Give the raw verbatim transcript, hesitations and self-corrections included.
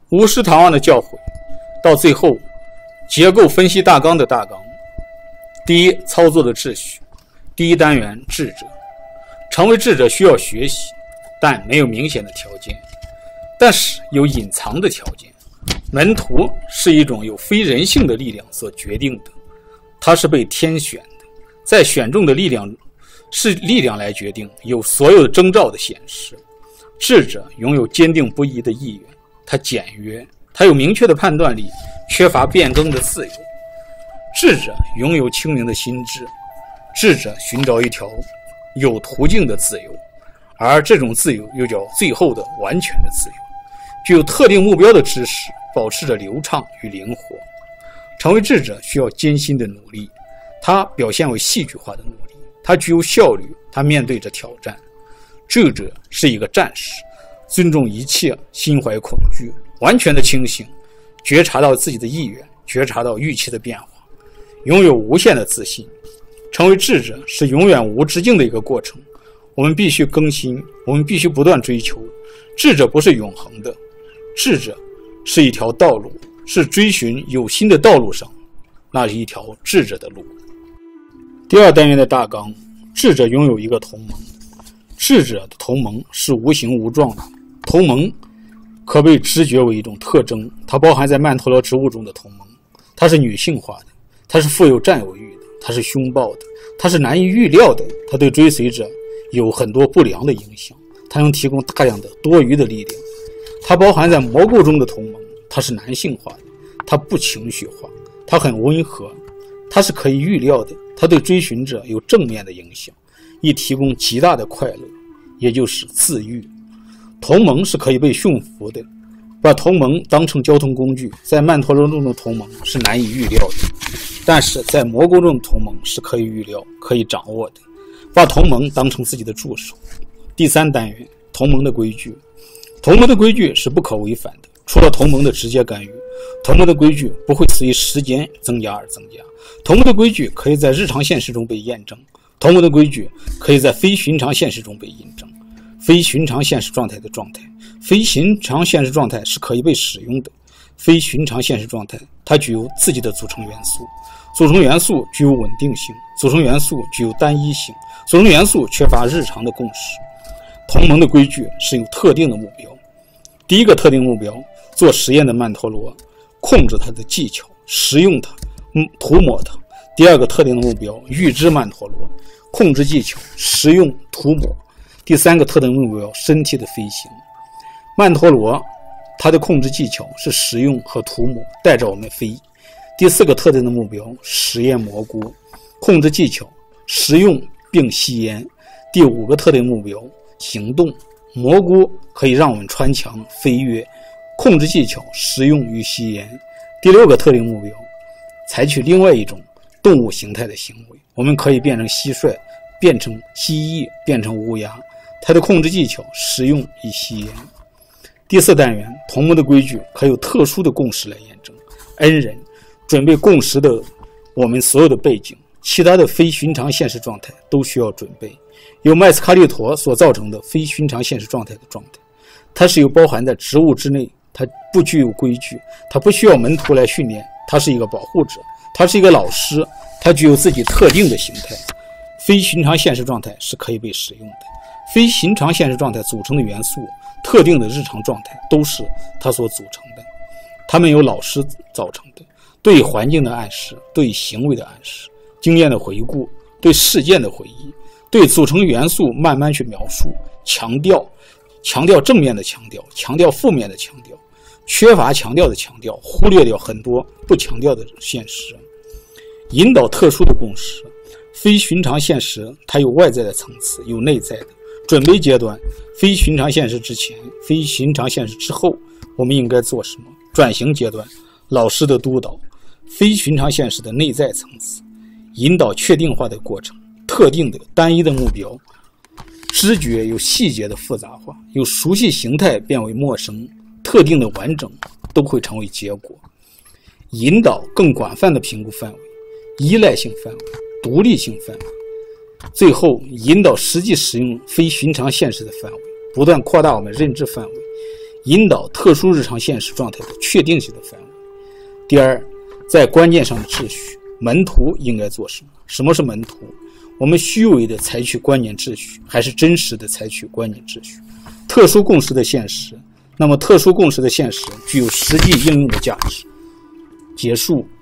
无师唐王的教诲，到最后结构分析大纲的大纲。第一，操作的秩序。第一单元，智者。成为智者需要学习，但没有明显的条件，但是有隐藏的条件。门徒是一种由非人性的力量所决定的，它是被天选的，在选中的力量是力量来决定，有所有的征兆的显示。智者拥有坚定不移的意愿，他简约，他有明确的判断力，缺乏变更的自由。智者拥有清明的心智，智者寻找一条有途径的自由，而这种自由又叫最后的完全的自由。具有特定目标的知识保持着流畅与灵活。成为智者需要艰辛的努力，它表现为戏剧化的努力，它具有效率，它面对着挑战。智者是一个战士，尊重一切，心怀恐惧，完全的清醒，觉察到自己的意愿，觉察到预期的变化，拥有无限的自信。成为智者是永远无止境的一个过程，我们必须更新，我们必须不断追求。智者不是永恒的，智者是一条道路，是追寻有心的道路上，那是一条智者的路。第二单元的大纲，智者拥有一个同盟。智者的同盟是无形无状的，同盟可被知觉为一种特征，它包含在曼陀罗植物中的同盟。它是女性化的，它是富有占有欲的，它是凶暴的，它是难以预料的，它对追随者有很多不良的影响，它能提供大量的多余的力量。它包含在蘑菇中的同盟，它是男性化的，它不情绪化，它很温和，它是可以预料的，它对追寻者有正面的影响，以提供极大的快乐，也就是自愈。同盟是可以被驯服的，把同盟当成交通工具，在曼陀罗中的同盟是难以预料的，但是在蘑菇中的同盟是可以预料、可以掌握的，把同盟当成自己的助手。第三单元，同盟的规矩。同盟的规矩是不可违反的，除了同盟的直接干预，同盟的规矩不会随时间增加而增加。同盟的规矩可以在日常现实中被验证，同盟的规矩可以在非寻常现实中被印证。非寻常现实状态的状态，非寻常现实状态是可以被使用的。非寻常现实状态，它具有自己的组成元素，组成元素具有稳定性，组成元素具有单一性，组成元素缺乏日常的共识。同盟的规矩是有特定的目标。第一个特定目标，做实验的曼陀罗，控制它的技巧，使用它，嗯，涂抹它。第二个特定的目标，预知曼陀罗，控制技巧，使用，涂抹。第三个特定目标，身体的飞行。曼陀罗它的控制技巧是使用和涂抹，带着我们飞。第四个特定的目标，实验蘑菇，控制技巧，使用并吸烟。第五个特定目标，行动，蘑菇可以让我们穿墙飞跃，控制技巧，食用与吸烟。第六个特定目标，采取另外一种动物形态的行为，我们可以变成蟋蟀，变成蜥蜴，变成乌鸦，它的控制技巧，食用与吸烟。第四单元，同盟的规矩可以有特殊的共识来验证。恩人准备共识的我们所有的背景，其他的非寻常现实状态都需要准备。由麦斯卡利陀所造成的非寻常现实状态的状态，它是有包含在植物之内，它不具有规矩，它不需要门徒来训练，它是一个保护者，它是一个老师，它具有自己特定的形态。非寻常现实状态是可以被使用的，非寻常现实状态组成的元素，特定的日常状态都是它所组成的，它们由老师造成的，对环境的暗示，对行为的暗示，经验的回顾，对事件的回忆，对组成元素慢慢去描述，强调强调正面的强调，强调负面的强调，缺乏强调的强调，忽略掉很多不强调的现实，引导特殊的共识。非寻常现实它有外在的层次，有内在的。准备阶段，非寻常现实之前，非寻常现实之后，我们应该做什么？转型阶段，老师的督导，非寻常现实的内在层次，引导确定化的过程，特定的单一的目标，知觉有细节的复杂化，有熟悉形态变为陌生，特定的完整都会成为结果。引导更广泛的评估范围，依赖性范围，独立性范围，最后引导实际使用非寻常现实的范围，不断扩大我们认知范围， 引导特殊日常现实状态的确定性的范围。第二，在关键上的秩序，门徒应该做什么？什么是门徒？我们虚伪的采取观念秩序，还是真实的采取观念秩序？特殊共识的现实，那么特殊共识的现实具有实际应用的价值。结束。